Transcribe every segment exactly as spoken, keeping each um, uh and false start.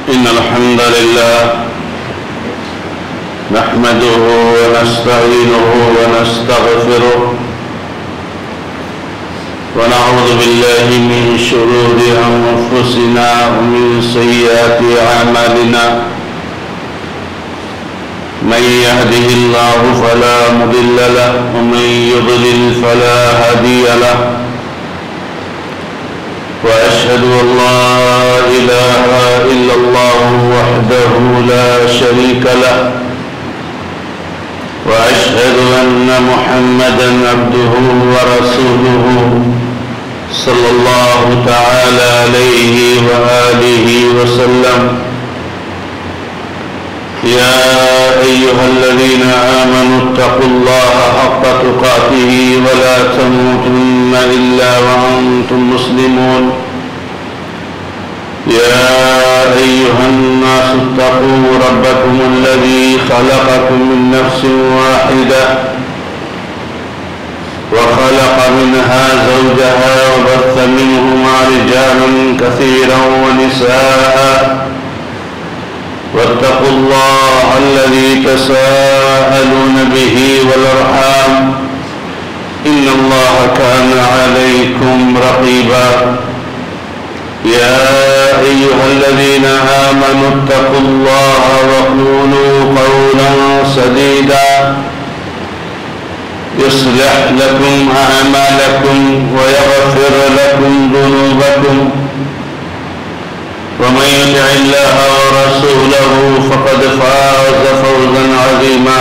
إن الحمد لله نحمده ونستعينه ونستغفره ونعوذ بالله من شرور أنفسنا ومن سيئات أعمالنا من يهده الله فلا مضل له ومن يضلل فلا هادي له وأشهد أن لا إله إلا الله وحده لا شريك له وأشهد أن محمدًا عبده ورسوله صلى الله تعالى عليه وآله وسلم يا أيها الذين آمنوا اتقوا الله حق تقاته ولا تموتن إلا وأنتم مسلمون يا أيها الناس اتقوا ربكم الذي خلقكم من نفس واحدة وخلق منها زوجها وبث منهما رجالا كثيرا ونساء واتقوا الله الذي تساءلون به والأرحام إن الله كان عليكم رقيبا يا أيها الذين آمنوا اتقوا الله وقولوا قولا سديدا يصلح لكم أعمالكم ويغفر لكم ذنوبكم ومن يطع الله ورسوله فقد فاز فوزا عظيما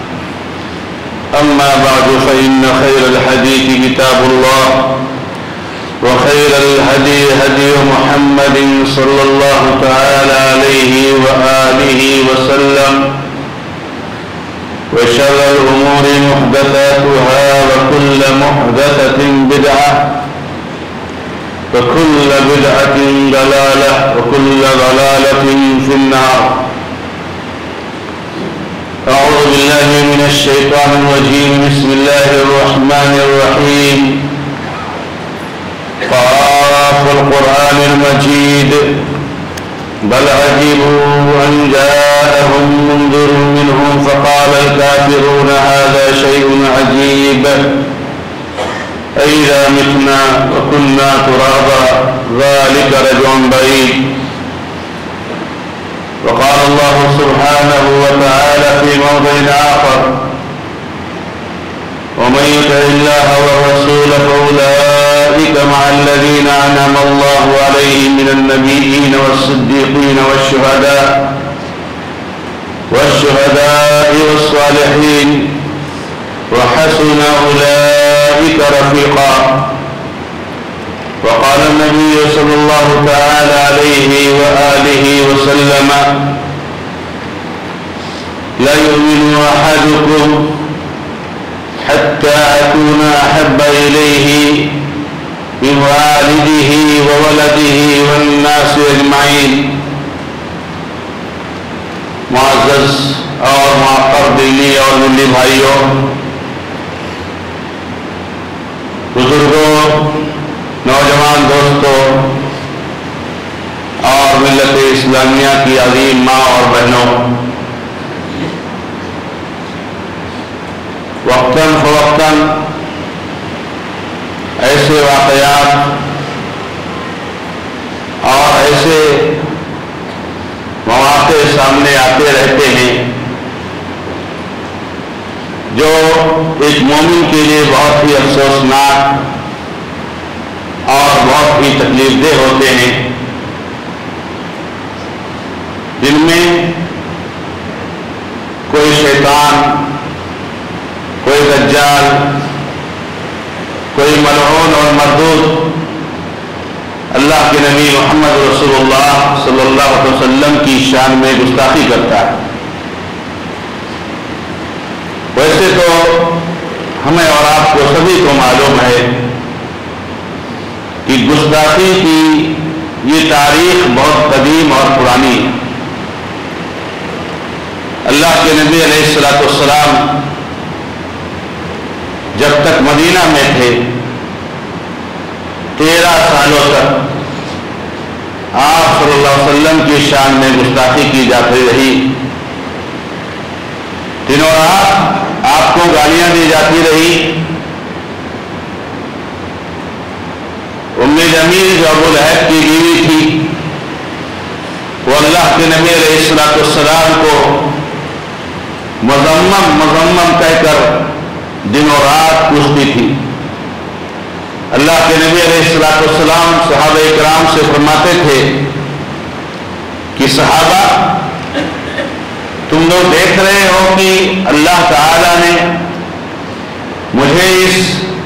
أما بعد فإن خير الحديث كتاب الله وخير الهدي هدي محمد صلى الله تعالى عليه وآله وسلم وشر الأمور محدثاتها وكل محدثة بدعة وكل بدعة ضلالة وكل ضلالة في النار. أعوذ بالله من الشيطان الرجيم. بسم الله الرحمن الرحيم. قاف القرآن المجيد بل عجبوا أن جاءهم منذر منهم فقال الكافرون هذا شيء عجيب أئذا متنا وكنا ترابا ذلك رجع بعيد. وقال الله سبحانه وتعالى في موضع آخر ومن يطع الله والرسول فأولئك مع الذين أنعم الله عليهم من النبيين والصديقين والشهداء والشهداء والصالحين وحسن أولئك رفيقا. وقال النبي صلى الله تعالى عليه وآله وسلم لا يؤمن أحدكم حتى أكون أحب إليه من والده وولده والناس أجمعين. معزز اور معقر دلی اور ملی بھائیوں، بزرگوں، نوجوان دوستوں اور ملت اسلامیہ کی عظیم ماں اور بہنوں، وقتاً فوقتاً ایسے واقعات اور ایسے مواقع سامنے آتے رہتے ہیں جو ایک مومن کے لیے بہت ہی افسوسناک اور بہت ہی تکلیف دہ ہوتے ہیں، جن میں کوئی شیطان، کوئی دجال، کوئی ملعون اور مردود اللہ کے نبی محمد رسول اللہ صلی اللہ علیہ وسلم کی شان میں گستاخی کرتا ہے۔ ویسے تو ہمیں اور آپ کو سبھی کو معلوم ہے کہ گستاخی کی یہ تاریخ بہت قدیم اور پرانی ہے۔ اللہ کے نبی علیہ الصلوۃ والسلام جب تک مدینہ میں تھے تیرہ سالوں تک آپ صلی اللہ علیہ وسلم کی شان میں گستاخی کی جاتی رہی، دنوں رات آپ کو گالیاں دی جاتی رہی۔ ام جمیل جو ابو لہب کی بیوی تھی، وہ اللہ کے نبی علیہ الصلوۃ والسلام کو مذمم مذمم کہہ کر دنوں رات پوچھتی تھی۔ اللہ کے نبی علیہ الصلوۃ والسلام صحابہ کرام سے فرماتے تھے کہ صحابہ، تم لوگ دیکھ رہے ہو کہ اللہ تعالیٰ نے مجھے اس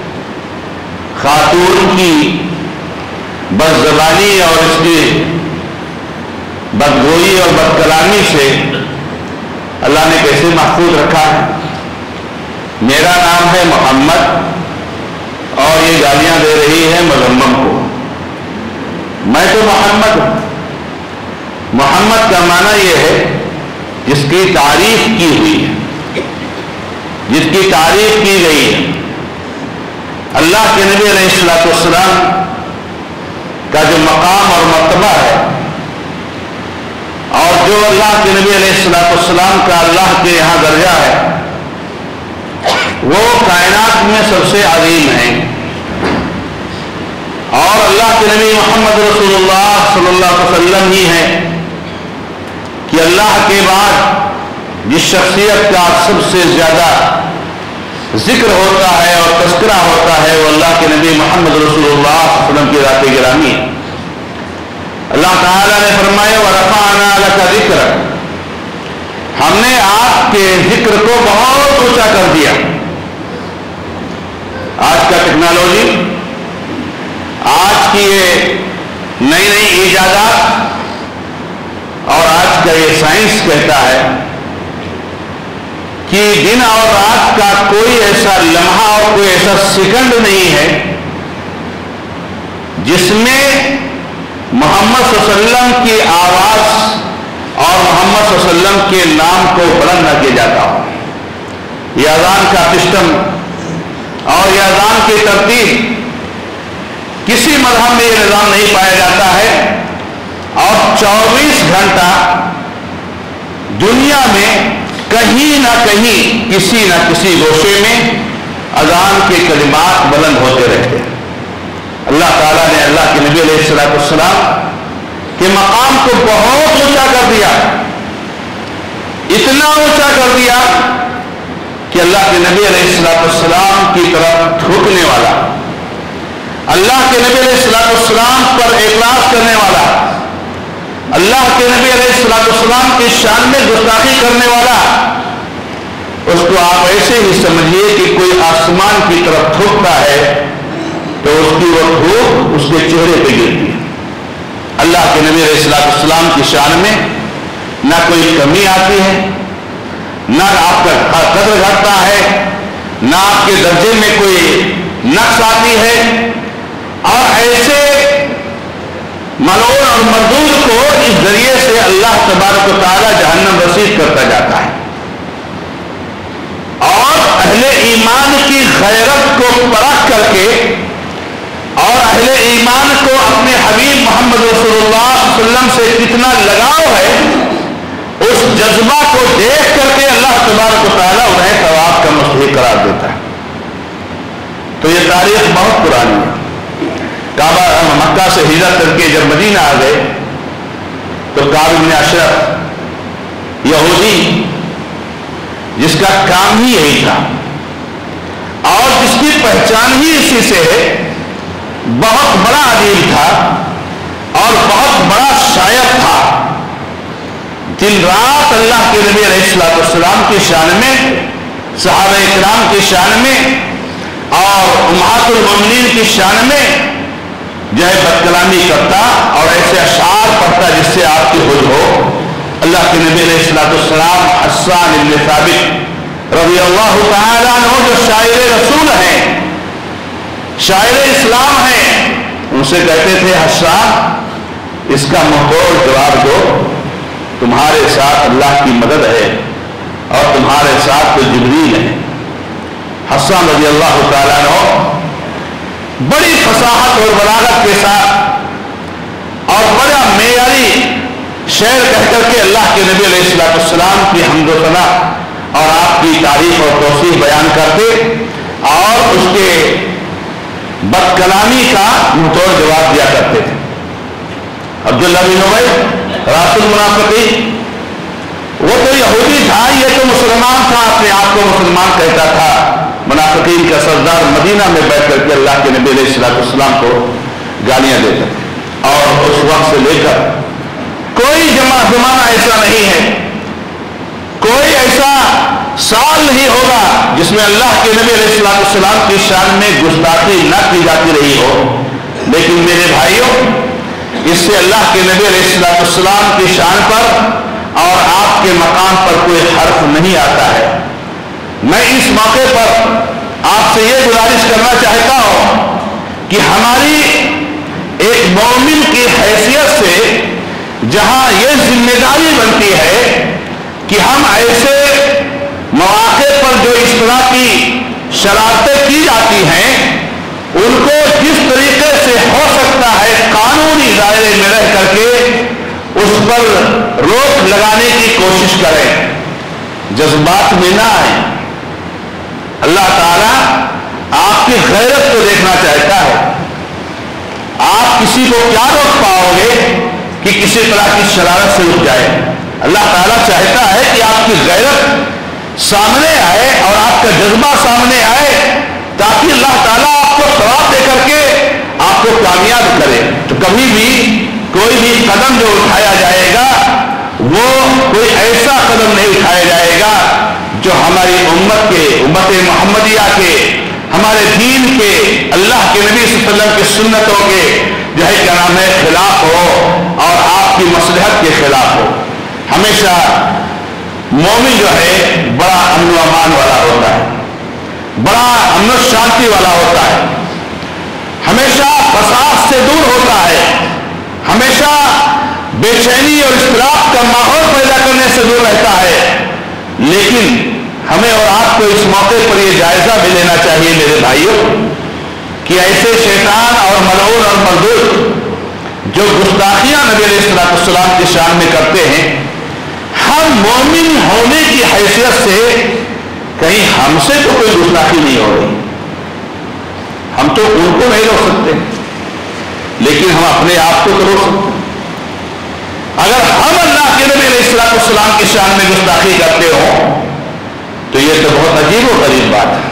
خاتون کی بد زبانی اور اس کی بدگوئی اور بد کلامی سے اللہ نے کیسے محفوظ رکھا ہے؟ میرا نام ہے محمد اور یہ گالیاں دے رہی ہے مذمم کو۔ میں تو محمد ہوں۔ محمد کا معنی یہ ہے جس کی تعریف کی ہوئی ہے، جس کی تعریف کی گئی ہے۔ اللہ کے نبی علیہ الصلوۃ والسلام کا جو مقام اور مرتبہ ہے، اور جو اللہ کے نبی علیہ الصلوۃ والسلام کا اللہ کے یہاں درجہ ہے، وہ کائنات میں سب سے عظیم ہے۔ اور اللہ کے نبی محمد رسول اللہ صلی اللہ علیہ وسلم ہی ہیں کہ اللہ کے بعد جس شخصیت کا سب سے زیادہ ذکر ہوتا ہے اور تذکرہ ہوتا ہے، وہ اللہ کے نبی محمد رسول اللہ صلی اللہ علیہ وسلم کی ذات گرامی ہے۔ اللہ تعالیٰ نے فرمایا وَرَفَعْنَا لَكَ ذِكْرَكَ، ہم نے آپ کے ذکر کو بہت اونچا کر دیا۔ آج کا ٹیکنالوجی، آج کی یہ نئی نئی ایجادات اور آج کا یہ سائنس کہتا ہے کہ دن اور رات کا کوئی ایسا لمحہ اور کوئی ایسا سیکنڈ نہیں ہے جس میں محمد صلی اللہ علیہ وسلم کی آواز اور محمد صلی اللہ علیہ وسلم کے نام کو بلند نہ کیا جاتا ہو۔ یہ اذان کا سسٹم اور یہ اذان کی ترتیب کسی مذہب میں یہ نظام نہیں پایا جاتا ہے، اور چوبیس گھنٹہ دنیا میں کہیں نہ کہیں کسی نہ کسی گوشے میں اذان کے کلمات بلند ہوتے رہتے ہیں۔ اللہ تعالیٰ نے اللہ کے نبی علیہ الصلوۃ والسلام کے مقام کو بہت اونچا کر دیا، اتنا اونچا کر دیا کہ اللہ کے نبی علیہ الصلوۃ والسلام کی طرف جھکنے والا، اللہ کے نبی علیہ الصلوۃ والسلام پر اعتراض کرنے والا، اللہ کے نبی علیہ الصلوۃ والسلام کی شان میں گستاخی کرنے والا، اس کو آپ ایسے ہی سمجھیے کہ کوئی آسمان کی طرف تھوکتا ہے تو اس کی وہ دھوپ اس کے چہرے پہ گرتی ہے۔ اللہ کے نبی علیہ الصلوۃ والسلام کی شان میں نہ کوئی کمی آتی ہے، نہ آپ کا قدر گھٹتا ہے، نہ آپ کے درجے میں کوئی نقص آتی ہے، اور ایسے ملعون اور مردود کو اس ذریعے سے اللہ تبارک و تعالی جہنم رسید کرتا جاتا ہے۔ اور اہل ایمان کی غیرت کو پرکھ کر کے اور اہل ایمان کو اپنے حبیب محمد رسول اللہ صلی اللہ علیہ وسلم سے کتنا لگاؤ ہے، اس جذبہ کو دیکھ کر کے اللہ تبارک و تعالی انہیں ثواب کا مستحق قرار دیتا ہے۔ تو یہ تاریخ بہت پرانی ہے۔ کعبہ مکہ سے ہجرت کر کے جب مدینہ آ گئے تو کعب بن اشرف یہودی، جس کا کام ہی یہی تھا اور جس کی پہچان ہی اسی سے ہے، بہت بڑا ادیب تھا اور بہت بڑا شاعر تھا، دن رات اللہ کے نبی علیہ الصلوۃ والسلام کی شان میں، صحابہ کرام کی شان میں اور امہات المومنین کی شان میں جو ہے بد کلامی کرتا اور ایسے اشعار پڑھتا جس سے آپ کی خود ہو۔ اللہ کے نبی علیہ الصلوۃ والسلام حسان بن ثابت رضی اللہ تعالیٰ عنہ جو شاعر رسول ہیں، شاعر اسلام ہیں، ان سے کہتے تھے حسان اس کا منہ توڑ جواب دو، تمہارے ساتھ اللہ کی مدد ہے اور تمہارے ساتھ تو جبریل ہے۔ حسان رضی اللہ تعالیٰ عنہ بڑی فصاحت اور بلاغت کے ساتھ اور بڑا معیاری شعر کہہ کر کے اللہ کے نبی علیہ الصلوۃ والسلام کی حمد و ثنا اور آپ کی تعریف اور توصیف بیان کرتے اور اس کے بد کلامی کا منہ توڑ جواب دیا کرتے تھے. عبداللہ بن ابی راس المنافقین، وہ تو یہودی تھا، یہ تو مسلمان تھا، اپنے آپ کو مسلمان کہتا تھا، منافقین کا سردار، مدینہ میں بیٹھ کر کے اللہ کے نبی علیہ الصلوۃ والسلام کو گالیاں دیتا تھا. اور اس وقت سے لے کر کوئی زمانہ ایسا نہیں ہے، کوئی ایسا سال نہیں ہوگا جس میں اللہ کے نبی علیہ الصلوۃ والسلام کی شان میں گستاخی نہ کی جاتی رہی ہو. لیکن میرے بھائیوں، اس سے اللہ کے نبی علیہ الصلوۃ والسلام کی شان پر اور آپ کے مقام پر کوئی حرف نہیں آتا ہے. میں اس موقع پر آپ سے یہ گزارش کرنا چاہتا ہوں کہ ہماری ایک مومن کی حیثیت سے جہاں یہ ذمہ داری بنتی ہے کہ ہم ایسے مواقع پر جو اس طرح کی شرارتیں کی جاتی ہیں ان کو جس طریقے سے ہو سکتا ہے قانونی دائرے میں رہ کر کے اس پر روک لگانے کی کوشش کریں، جذبات میں نہ آئیں. اللہ تعالیٰ آپ کی غیرت کو دیکھنا چاہتا ہے. آپ کسی کو کیا روک پاؤ گے کہ کسی طرح کی شرارت سے رک جائے؟ اللہ تعالیٰ چاہتا ہے کہ آپ کی غیرت سامنے آئے اور آپ کا جذبہ سامنے آئے تاکہ اللہ تعالیٰ آپ کو ثواب دے کر کے آپ کو کامیاب کرے. تو کبھی بھی کوئی بھی قدم جو اٹھایا جائے گا وہ کوئی ایسا قدم نہیں اٹھایا جائے گا جو ہماری امت کے، امت محمدیہ کے، ہمارے دین کے، اللہ کے نبی صلی اللہ علیہ وسلم کی سنتوں کے جو ہے کیا نام ہے خلاف ہو اور آپ کی مصلحت کے خلاف ہو. ہمیشہ مومن جو ہے بڑا امن و امان والا ہوتا ہے، بڑا امن و شانتی والا ہوتا ہے، ہمیشہ فساد سے دور ہوتا ہے، ہمیشہ بے چینی اور اختلاف کا ماحول پیدا کرنے سے دور رہتا ہے. لیکن ہمیں اور آپ کو اس موقع پر یہ جائزہ بھی لینا چاہیے میرے بھائیوں کہ ایسے شیطان اور ملعون اور مردود جو گستاخیاں نبی علیہ الصلوۃ والسلام کی شان میں کرتے ہیں، ہم مومن ہونے کی حیثیت سے کہیں ہم سے تو کوئی گستاخی نہیں ہو رہی، ہم تو ان کو نہیں روک سکتے لیکن ہم اپنے آپ کو تو روک سکتے. اگر ہم اللہ کے نبی علیہ الصلوۃ والسلام کی شان میں گستاخی کرتے ہوں تو یہ تو بہت عجیب و غریب بات ہے.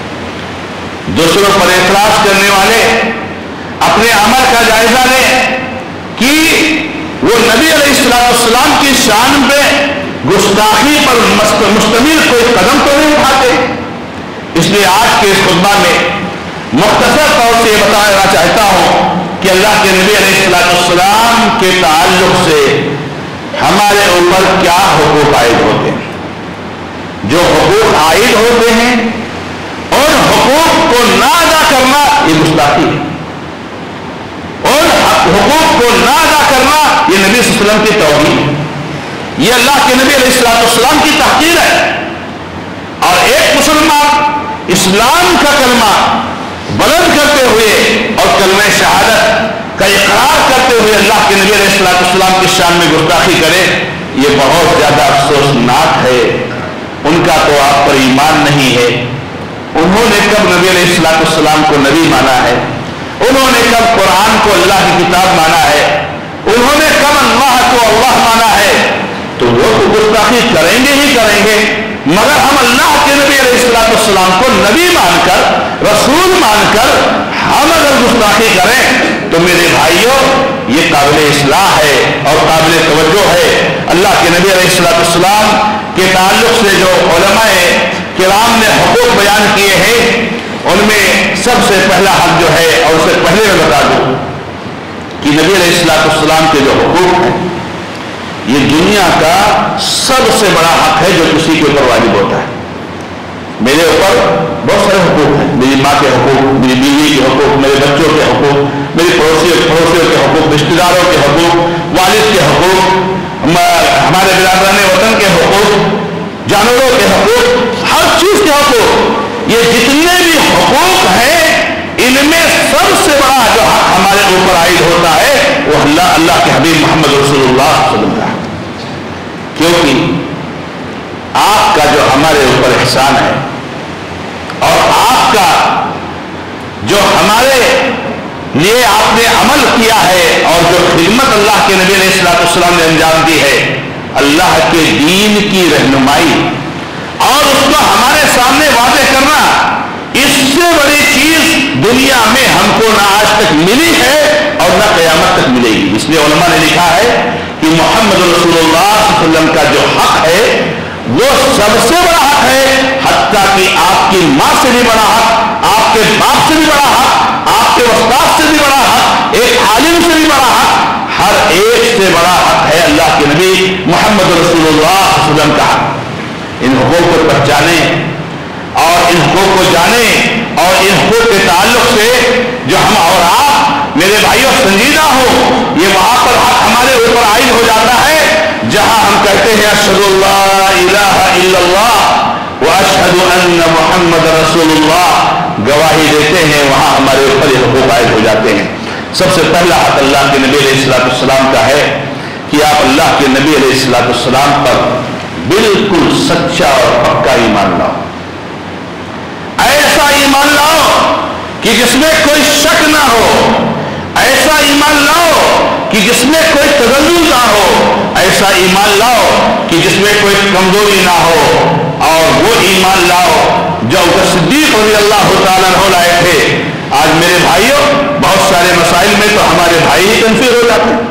دوسروں پر اعتراض کرنے والے اپنے عمل کا جائزہ لیں کہ وہ نبی علیہ الصلوۃ والسلام کی شان پہ گستاخی پر مشتمل کوئی قدم تو نہیں اٹھاتے. اس لیے آج کے اس خطبہ میں مختصر طور سے یہ بتانا چاہتا ہوں کہ اللہ کے نبی علیہ الصلوۃ والسلام کے تعلق سے ہمارے اوپر کیا حقوق عائد ہوتے ہیں. جو حقوق عائد ہوتے ہیں ان حقوق کو نہ ادا کرنا یہ گستاخی ہے، ان حقوق کو نہ ادا کرنا یہ نبی صلی اللہ علیہ وسلم کی توہین ہے، یہ اللہ کے نبی علیہ الصلوۃ والسلام کی تحقیر ہے. اور ایک مسلمان اسلام کا کلمہ بلند کرتے ہوئے اور کلمہ شہادت کا اقرار کرتے ہوئے اللہ کے نبی علیہ الصلوۃ والسلام کی شان میں گستاخی کرے، یہ بہت زیادہ افسوسناک ہے. ان کا تو آپ پر ایمان نہیں ہے. انہوں نے کب نبی علیہ الصلوۃ والسلام کو نبی مانا ہے؟ انہوں نے کب قرآن کو اللہ کی کتاب مانا ہے؟ انہوں نے کب اللہ کو اللہ مانا ہے؟ تو وہ تو گستاخی کریں گے ہی کریں گے، مگر ہم اللہ کے نبی علیہ الصلوۃ والسلام کو نبی مان کر، رسول مان کر ہم اگر گستاخی کریں تو میرے بھائیوں یہ قابل اصلاح ہے اور قابل توجہ ہے. اللہ کے نبی علیہ الصلوۃ والسلام کے تعلق سے جو علماء کرام نے حقوق بیان کیے ہیں ان میں سب سے پہلا حق جو ہے، اور اسے پہلے میں بتا دوں کہ نبی علیہ الصلوۃ والسلام کے جو حقوق ہیں یہ دنیا کا سب سے بڑا حق ہے جو کسی کے اوپر واجب ہوتا ہے. میرے اوپر بہت سارے حقوق ہیں، میری ماں کے حقوق، میری بیوی کے حقوق، میرے بچوں کے حقوق، میری پڑوسیوں پڑوسیوں کے حقوق، رشتہ داروں کے حقوق، والد کے حقوق، ہمارے برادران وطن کے حقوق، جانوروں کے حقوق، ہر چیز کے حقوق. یہ جتنے بھی حقوق ہیں ان میں سب سے بڑا جو حق ہمارے اوپر عائد ہوتا ہے وہ اللہ اللہ کے حبیب محمد رسول اللہ صلی اللہ علیہ وسلم کا ہے، کیونکہ آپ کا جو ہمارے اوپر احسان ہے اور آپ کا جو ہمارے لیے آپ نے عمل کیا ہے اور جو خدمت اللہ کے نبی علیہ الصلوۃ والسلام نے انجام دی ہے، اللہ کے دین کی رہنمائی اور اس کو ہمارے سامنے واضح کرنا، اس سے بڑی چیز دنیا میں ہم کو نہ آج تک ملی ہے اور نہ قیامت تک ملے گی۔ اس لیے علماء نے لکھا ہے کہ محمد رسول اللہ صلی اللہ علیہ وسلم کا جو حق ہے وہ سب سے بڑا حق ہے، حتیٰ کہ آپ کی ماں سے بھی بڑا حق، آپ کے باپ سے بھی بڑا حق، آپ کے استاد سے بھی بڑا حق، ایک عالم سے بھی بڑا حق، ہر ایک سے بڑا حق ہے اللہ کے نبی محمد رسول اللہ صلی اللہ علیہ وسلم کا حق۔ ان حقوق کو پہچانیں اور ان حقوق کو جانیں اور ان حقوق کے تعلق سے جو ہم اور آپ میرے بھائیوں سنجیدہ ہو، یہ وہاں پر حق ہمارے اوپر عائد ہو جاتا ہے جہاں ہم کہتے ہیں اشہد اللہ الہ الا اللہ واشہد ان محمد رسول اللہ، گواہی دیتے ہیں، وہاں ہمارے اوپر یہ حقوق عائد ہو جاتے ہیں۔ سب سے پہلا حق اللہ کے نبی علیہ الصلوۃ والسلام کا ہے کہ آپ اللہ کے نبی علیہ الصلوۃ والسلام پر بالکل سچا اور پکا ایمان لاؤ، ایسا ایمان لاؤ کہ جس میں کوئی شک نہ ہو، ایسا ایمان لاؤ کہ جس میں کوئی تزلزل نہ ہو، ایسا ایمان لاؤ کہ جس میں کوئی کمزوری نہ ہو، اور وہ ایمان لاؤ جو صدیق رضی اللہ تعالیٰ عنہ لائے تھے۔ آج میرے بھائیوں بہت سارے مسائل میں تو ہمارے بھائی ہی کنفیوز ہو جاتے ہیں،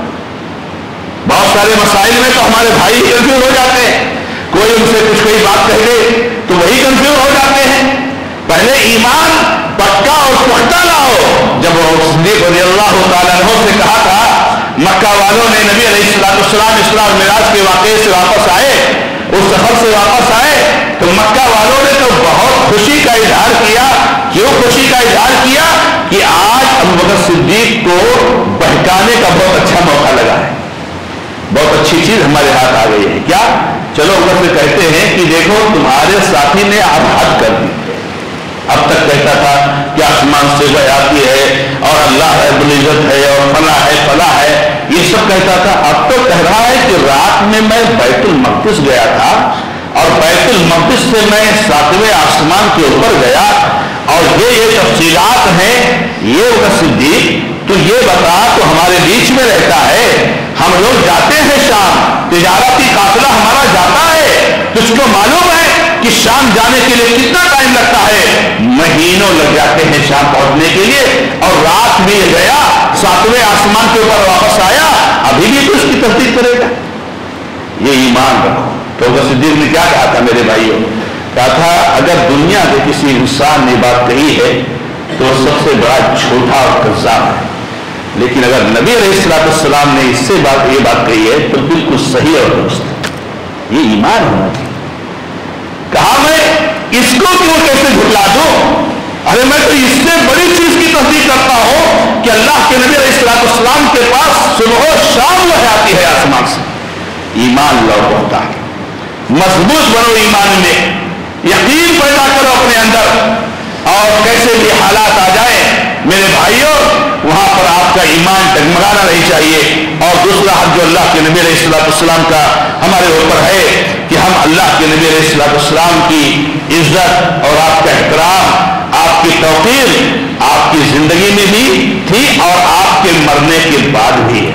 بہت سارے مسائل میں تو ہمارے بھائی ہی کنفیوز ہو جاتے ہیں، کوئی ان سے کچھ کوئی بات کہہ دے تو وہی کنفیوز ہو جاتے ہیں۔ پہلے ایمان پکا اور پختہ لاؤ۔ جب صدیق رضی اللہ تعالیٰ عنہ سے کہا تھا، مکہ والوں نے نبی علیہ الصلوۃ والسلام اسراء اور معراج کے واقعے سے واپس آئے، اس سفر سے واپس آئے تو مکہ والوں نے تو بہت خوشی کا اظہار کیا۔ کیوں خوشی کا اظہار کیا؟ کہ آج ابوبکر صدیق کو بہکانے کا بہت اچھا موقع لگا ہے، بہت اچھی چیز ہمارے ہاتھ آ گئی ہے۔ کیا؟ چلو ابوبکر سے کہتے ہیں کہ دیکھو تمہارے ساتھی نے اب حد کر دی، اب تک کہتا تھا کہ آسمان سے وحی آتی ہے اور اللہ رب العزت ہے اور فلاں ہے فلاں ہے، یہ سب کہتا تھا، اب تو کہہ رہا ہے کہ رات میں میں بیت المقدس گیا تھا اور بیت المقدس سے میں ساتویں آسمان کے اوپر گیا اور یہ یہ تفصیلات ہیں۔ یہ وہ صدیق تو یہ بتا، تو ہمارے بیچ میں رہتا ہے، ہم لوگ جاتے ہیں شام، تجارتی قافلہ ہمارا جاتا ہے، تجھ کو معلوم ہے کہ شام جانے کے لیے کتنا ٹائم لگتا ہے؟ مہینوں لگ جاتے ہیں شام پہنچنے کے لیے، اور رات بھی گیا ساتویں آسمان کے اوپر واپس آیا، ابھی بھی تو اس کی تصدیق کرے گا۔ یہ ایمان رکھو۔ تو صدیق نے کیا کہا تھا میرے بھائیوں؟ کہا تھا اگر دنیا کے کسی انسان نے بات کہی ہے تو سب سے بڑا جھوٹا اور کذاب ہے، لیکن اگر نبی علیہ الصلوۃ والسلام نے اس سے بات یہ بات کہی ہے تو بالکل صحیح اور درست ہے۔ یہ ایمان ہونا چاہیے۔ کہا میں اس کو کیوں کیسے جھٹلا دوں؟ ارے میں تو اس سے بڑی چیز کی تصدیق کرتا ہوں کہ اللہ کے نبی علیہ الصلوۃ والسلام کے پاس صبح و شام وحی آتی ہے آسمان سے۔ ایمان لاؤ ہوتا ہے، مضبوط بنو ایمان میں، یقین پیدا کرو اپنے اندر، اور کیسے بھی حالات آ جائیں میرے بھائیوں وہاں پر آپ کا ایمان ڈگمگانا نہیں چاہیے۔ اور دوسرا حق جو اللہ کے نبی علیہ الصلوۃ والسلام کا ہمارے اوپر ہے کہ ہم اللہ کے نبی علیہ الصلوۃ والسلام کی عزت اور آپ کا احترام، آپ کی توقیر آپ کی زندگی میں بھی تھی اور آپ کے مرنے کے بعد بھی ہے۔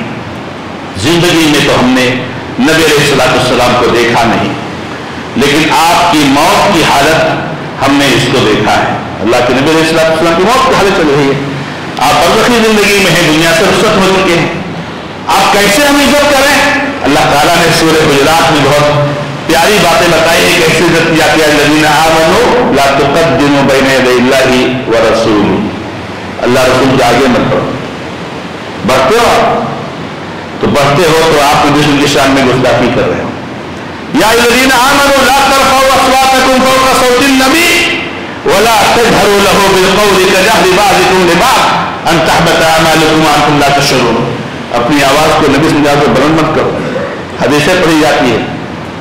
زندگی میں تو ہم نے نبی علیہ الصلوۃ والسلام کو دیکھا نہیں، لیکن آپ کی موت کی حالت ہم نے اس کو دیکھا ہے۔ اللہ کے نبی علیہ الصلوۃ والسلام کی موت کی حالت چل رہی ہے، آپ برزخی زندگی میں ہیں، دنیا سے رخصت ہو چکے ہیں، آپ کیسے ہم عزت کریں؟ اللہ تعالیٰ نے سورہ حجرات میں بہت پیاری باتیں بتائی ہیں، کیسے عزت کیا کہ الذین آمنوا لا تقدموا بین یدی اللہ ورسولہ، اللہ رسول کے آگے مت بڑھو۔ بڑھتے ہو آپ تو بڑھتے ہو تو آپ دوسرے کی شان میں گستاخی کر رہے ہو۔ یا الذین آمنوا لا ترفعوا اصواتکم فوق صوت النبی ولا تجهروا له بالقول كجهر بعضكم لبعض ان تحبط اعمالكم وانتم لا تشعرون۔ اپنی آواز کو نبی سے زیادہ بلند مت کرو۔ حدیثیں پڑھی جاتی ہیں،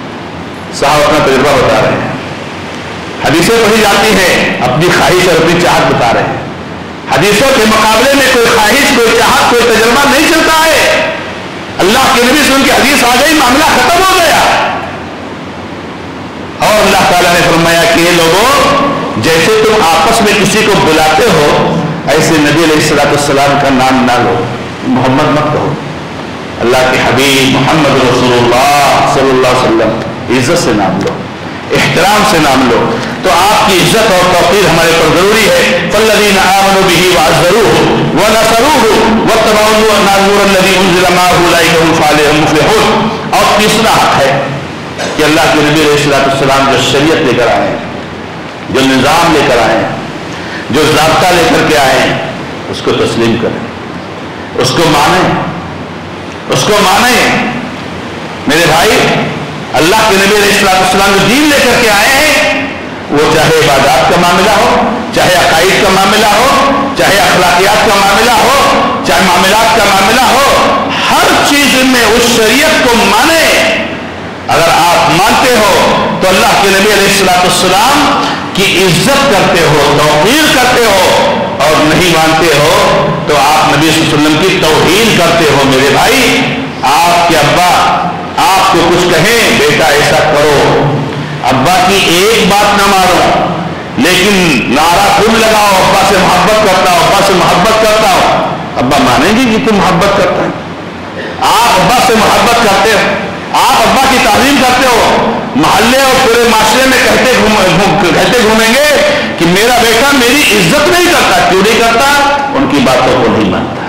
صاحب اپنا تجربہ بتا رہے ہیں، حدیثیں پڑھی جاتی ہیں، اپنی خواہش اور اپنی چاہت بتا رہے ہیں، حدیثوں کے مقابلے میں کوئی خواہش، کوئی چاہت، کوئی تجربہ نہیں چلتا ہے. اللہ کے نبی صلی اللہ علیہ وسلم کی حدیث آ گئی، معاملہ ختم ہو گیا. اور اللہ تعالیٰ نے فرمایا کہ یہ لوگوں، جیسے تم آپس میں کسی کو بلاتے ہو ایسے نبی علیہ الصلوۃ والسلام کا نام نہ لو، محمد مت کہو. اللہ کے حبیب محمد رسول اللہ صلی اللہ علیہ وسلم عزت سے نام لو، احترام سے نام لو. تو آپ کی عزت اور توقیر ہمارے پر ضروری ہے. فالذین آمنوا بہ وعزروہ ونصروہ واتبعوا النور الذی انزل معہ اولئک هم المفلحون. اور تیسرا حق ہے کہ اللہ کے نبی علیہ الصلوۃ والسلام جو شریعت لے کر آئے ہیں، جو نظام لے کر آئے ہیں، جو ضابطہ لے کر کے آئے ہیں، اس کو تسلیم کریں، اس کو مانیں، اس کو مانیں. میرے بھائی، اللہ کے نبی علیہ الصلوۃ والسلام جو دین لے کر کے آئے ہیں، وہ چاہے عبادات کا معاملہ ہو، چاہے عقائد کا معاملہ ہو، چاہے اخلاقیات کا معاملہ ہو، چاہے معاملات کا معاملہ ہو، ہر چیز میں اس شریعت کو مانیں. اگر آپ مانتے ہو تو اللہ کے نبی علیہ الصلوۃ والسلام کی عزت کرتے ہو، توقیر کرتے ہو. اور نہیں مانتے ہو تو آپ نبی صلی اللہ علیہ وسلم کی توہین کرتے ہو. میرے بھائی، آپ کے ابا آپ کو کچھ کہیں، بیٹا ایسا کرو، ابا کی ایک بات نہ مارو، لیکن نعرہ خود لگاؤ، ابا سے محبت کرتا ہو، ابا سے محبت کرتا ہو. ابا مانیں گے کہ تم محبت کرتا ہے؟ آپ ابا سے محبت کرتے ہو، آپ ابا کی تعظیم کرتے ہو، محلے اور پورے معاشرے میں کہتے کہتے گھومیں گے کہ میرا بیٹا میری عزت نہیں کرتا. کیوں نہیں کرتا؟ ان کی باتوں کو نہیں مانتا.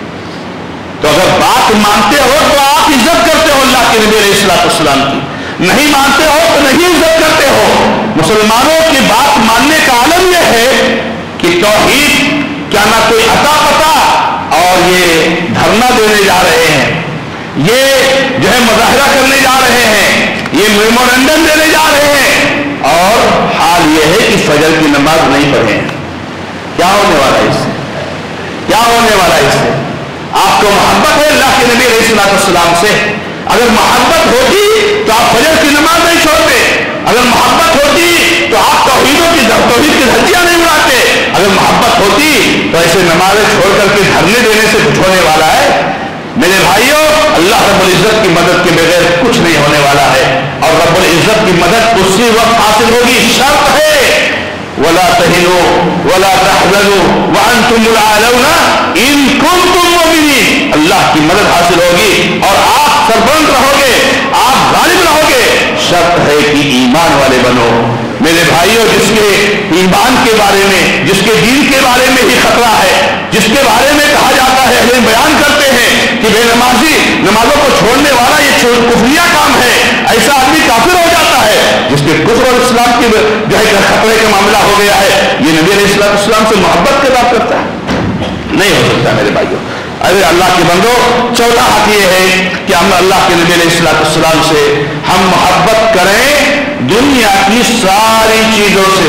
تو اگر بات مانتے ہو تو آپ عزت کرتے ہو اللہ کے نبی علیہ الصلوۃ والسلام کی، نہیں مانتے ہو تو نہیں عزت کرتے ہو. مسلمانوں کی بات ماننے کا عالم یہ ہے کہ توحید کیا نہ کوئی عطا پتا، اور یہ دھرنا دینے جا رہے ہیں، یہ جو ہے مظاہرہ کرنے جا رہے ہیں، یہ میمورنڈم دینے جا رہے ہیں، اور حال یہ ہے کہ فجر کی نماز نہیں پڑھیں. کیا ہونے والا ہے اس سے؟ کیا ہونے والا ہے اس سے؟ آپ کو محبت ہے اللہ کے نبی علیہ الصلوۃ والسلام سے؟ اگر محبت ہوتی تو آپ فجر کی نماز نہیں چھوڑتے. اگر محبت ہوتی تو آپ توحیدوں کی توحید کی دھجیاں نہیں اڑاتے. اگر محبت ہوتی تو ایسے نمازیں چھوڑ کر کے دھرنے دینے سے کچھ ہونے والا ہے؟ میرے بھائیوں، اللہ رب العزت کی مدد کے بغیر کچھ نہیں ہونے والا ہے. اور رب العزت کی مدد اسی وقت حاصل ہوگی، شرط ہے وَلَا تَهِنُوا وَلَا تَحْزَنُوا وَأَنْتُمُ الْأَعْلَوْنَ إِن كُنتُم مُّؤْمِنِينَ. اللہ کی مدد حاصل ہوگی اور آپ سربلند رہو گے، آپ غالب رہو گے. شرط ہے کہ ایمان والے بنو. میرے بھائیوں، جس کے ایمان کے بارے میں، جس کے دین کے بارے میں ہی خطرہ ہے، جس کے بارے میں کہا جاتا ہے، ہم بیان کرتے ہیں کہ بے نمازی، نمازوں کو چھوڑنے والا یہ کفریہ کام ہے، ایسا آدمی کافر ہو جاتا ہے. جس کے کفر اور اسلام کی جو ہے خطرے کا معاملہ ہو گیا ہے، یہ نبی علیہ الصلوۃ والسلام سے محبت کے بات کرتا ہے؟ نہیں ہو سکتا میرے بھائیوں. ارے اللہ کے بندو، چوتھا حق یہ ہے کہ ہم اللہ کے نبی علیہ الصلوۃ والسلام سے ہم محبت کریں دنیا کی ساری چیزوں سے.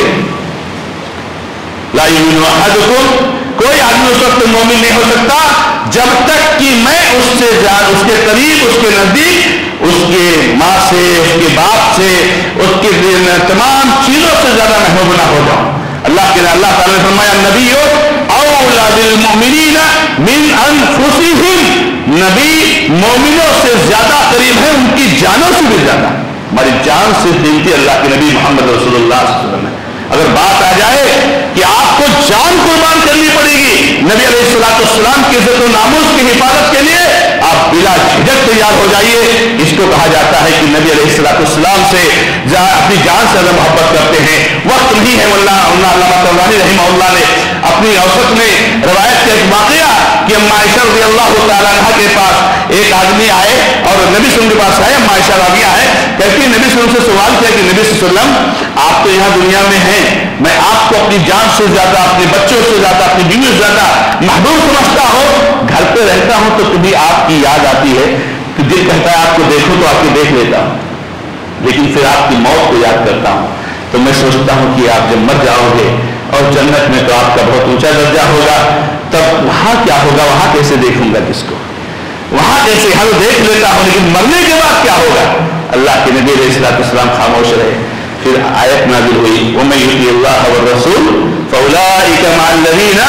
لا یؤمن احدکم، کوئی آدمی اس وقت مومن نہیں ہو سکتا جب تک کہ میں اس سے زیادہ، اس کے قریب، اس کے نزدیک، اس کے ماں سے، اس کے باپ سے، اس کے تمام چیزوں سے زیادہ محبوب نہ ہو جاؤں. اللہ کے اللہ تعالیٰ نے فرمایا نبی اولی بالمؤمنین من انفسہم، نبی مومنوں سے زیادہ قریب ہے، ان کی جانوں سے بھی زیادہ. ہماری جان سے قیمتی اللہ کے نبی محمد رسول اللہ صلی اللہ علیہ وسلم ہے. اگر بات آ جائے کہ آپ کو جان قربان کرنی پڑے گی نبی علیہ الصلوۃ والسلام کی عزت و ناموس کی حفاظت کے لیے، آپ بلا جھجک تیار ہو جائیے. اس کو کہا جاتا ہے کہ نبی علیہ الصلوۃ والسلام سے اپنی جان سے زیادہ محبت کرتے ہیں. وقت نہیں ہے، اللہ علامہ طبرانی رحمہ اللہ نے اپنی اوسط میں روایت کا ایک واقعہ کہ اما عائشہ رضی اللہ تعالیٰ عنہ کے پاس ایک آدمی آئے اور نبی صلی اللہ علیہ وسلم کے پاس آئے. اما عائشہ راضیہ ہے، کہتی ہے نبی صلی اللہ علیہ وسلم سے سوال کیا کہ نبی صلی اللہ علیہ وسلم آپ تو یہاں دنیا میں ہیں، میں آپ کو اپنی جان سے زیادہ، اپنے بچوں سے زیادہ، اپنی بیوی سے زیادہ محبوب سمجھتا ہوں، گھر پہ رہتا ہوں تو کبھی آپ کی یاد آتی ہے کہ دل کہتا ہے آپ کو دیکھوں تو آپ کو دیکھ لیتا ہوں، لیکن پھر آپ کی موت کو یاد کرتا ہوں تو میں سوچتا ہوں کہ آپ جب مر جاؤ گے اور جنت میں تو آپ کا بہت اونچا درجہ ہوگا، تب وہاں کیا ہوگا، وہاں کیسے دیکھوں گا کس کو، وہاں کیسے، ہم دیکھ لیتا ہوں لیکن مرنے کے بعد کیا ہوگا. اللہ کے نبی علیہ الصلوۃ والسلام خاموش رہے. پھر آیت نازل ہوئی وَمَن يُطِعِ اللَّهَ وَالرَّسُولَ فَأُولَٰئِكَ مَعَ الَّذِينَ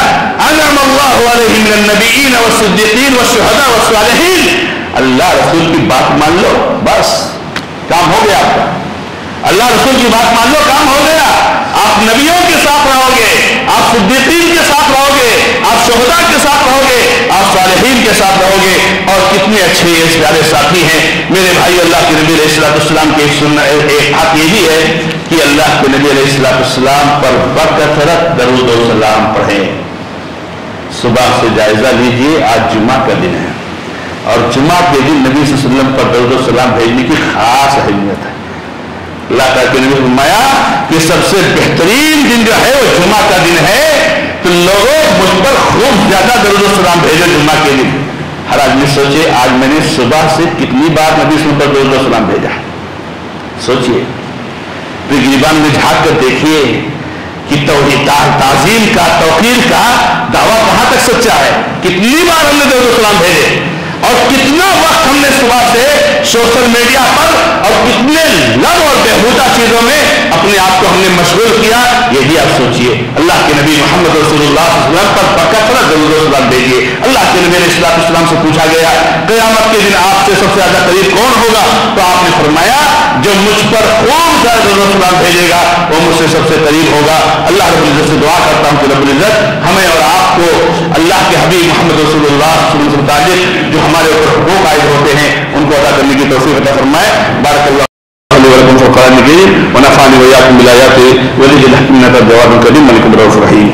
انعم اللہ علیہم من النبیین والصدیقین والشہداء والصالحین. اللہ رسول کی بات مان لو بس کام ہو گیا آپ کا. اللہ رسول کی بات مان لو کام ہو گیا. آپ نبیوں کے ساتھ رہو گے, آپ صدیقین کے ساتھ رہو گے, آپ شہداء کے ساتھ رہو گے, آپ صالحین کے ساتھ رہو گے. اور کتنے اچھے یہ پیارے ساتھی ہیں میرے بھائی. اللہ کے نبی علیہ السلام کی ایک بات یہ بھی ہے کہ اللہ کے نبی علیہ السلام پر بکثرت درود و سلام پڑھیں. صبح سے جائزہ لیجئے, آج جمعہ کا دن ہے اور جمعہ کے دن نبی صلی اللہ علیہ وسلم پر درود و سلام بھیجنے کی خاص اہمیت ہے. اللہ تعالیٰ کے نبی نے فرمایا کہ سب سے بہترین دن جو ہے وہ جمعہ کا دن ہے, تو لوگوں مجھ پر خوب زیادہ درود و سلام بھیجو جمعہ کے دن. ہر آدمی سوچے آج میں نے صبح سے کتنی بار نبی صلی اللہ علیہ وسلم پر درود و سلام بھیجا. سوچئے تقریباً میں جھانک کر دیکھیے کہ توحید تعظیم کا توقیر کا دعویٰ کہاں تک سچا ہے. کتنی بار ہم نے درود و سلام بھیجے اور کتنا وقت ہم نے صبح سے سوشل میڈیا پر اور کتنے لغو اور بےہودہ چیزوں میں اپنے آپ کو ہم نے مشغول کیا. یہ بھی آپ سوچئے. اللہ کے نبی محمد رسول اللہ صلی اللہ علیہ وسلم پر بکثرت درود و سلام بھیجیے. اللہ کے نبی علیہ السلام سے پوچھا گیا قیامت کے دن آپ سے سب سے زیادہ قریب کون ہوگا, تو آپ نے فرمایا جو مجھ پر خوب زیادہ درود و سلام بھیجے گا وہ مجھ سے سب سے قریب ہوگا. اللہ رب العزت سے دعا کرتا ہوں کہ رب العزت ہمیں اور آپ کو اللہ کے حبیب محمد رسول اللہ صلی اللہ علیہ وسلم سے متعلق جو ہمارے اوپر حقوق عائد ہوتے ہیں ان کو ادا کرنے کی توفیق عطا فرمائے. بارک اللہ علیہ ولکم فی القرآن الکریم ونفعنی وإیاکم بالآیات والذکر الحکیم انک الجواد الکریم ملک الرؤوف الرحیم.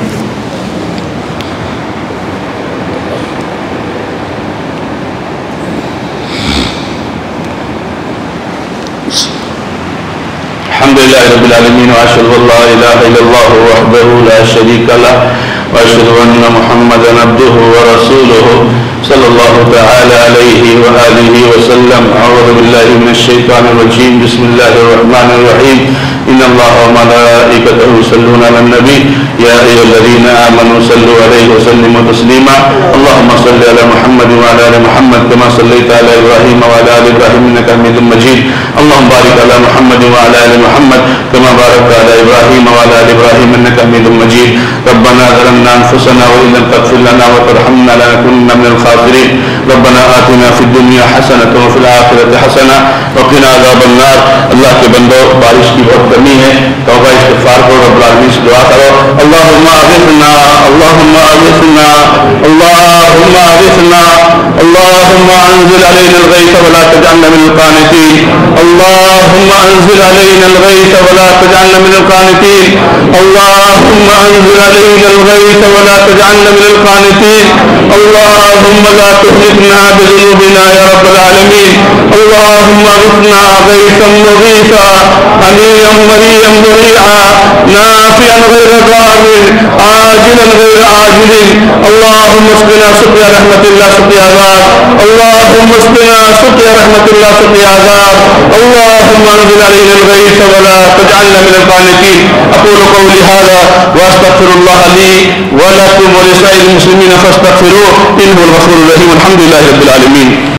الحمد للہ رب العالمین واشهد ان لا الہ الا اللہ وحدہ لا شریک لہ واشهد ان محمدا عبدہ ورسولہ صلی اللہ تعالی علیہ وآلہ وسلم. اعوذ باللہ من الشیطان الرجیم. بسم اللہ الرحمن الرحیم. ان اللہ وملائکتہ یصلون علی النبی یا ایھا الذین آمنوا صلوا علیہ وسلموا تسلیما. اللهم صل علی محمد وعلى آل محمد كما صليت على ابراہیم وعلى آل ابراہیم انک حمید مجید. اللهم بارک علی محمد وعلى آل محمد كما باركت على ابراہیم وعلى آل ابراہیم انک حمید مجید. ربنا ظلمنا انفسنا وان لم تغفر لنا وترحمنا لنكونن من الخاسرین. ربنا آتنا فی الدنیا حسنۃ وفی الآخرۃ حسنۃ وقنا عذاب النار. اللہ کے بندو بارش کی بہت کمی ہے, توبہ استغفار کرو, رب العالمین سے دعا کرو. اللہم اغثنا اللہم اغثنا اللہم اغثنا اللہم انزل علینا الغیث ولا تجعلنا من القانطین. اللہم انزل علینا الغیث ولا تجعلنا من القانطین. اللہم انزل علینا الغیث ولا تجعلنا من القانطین. اللہم لا تهلكنا بذنوبنا یا رب العالمین. اللہم اغثنا غیثا مغیثا حنیئا مريئا مريعا نافعا غير ضار عاجلا غير عاجل. اللهم اسقنا سقيا رحمة الله سقيا عذاب. اللهم اسقنا سقيا رحمة الله سقيا عذاب. اللهم انزل علينا الغيث ولا تجعلنا من القانطين. اقول قولي هذا واستغفر الله لي ولكم ولسائر المسلمين فاستغفروه انه الغفور الرحيم. الحمد لله رب العالمين.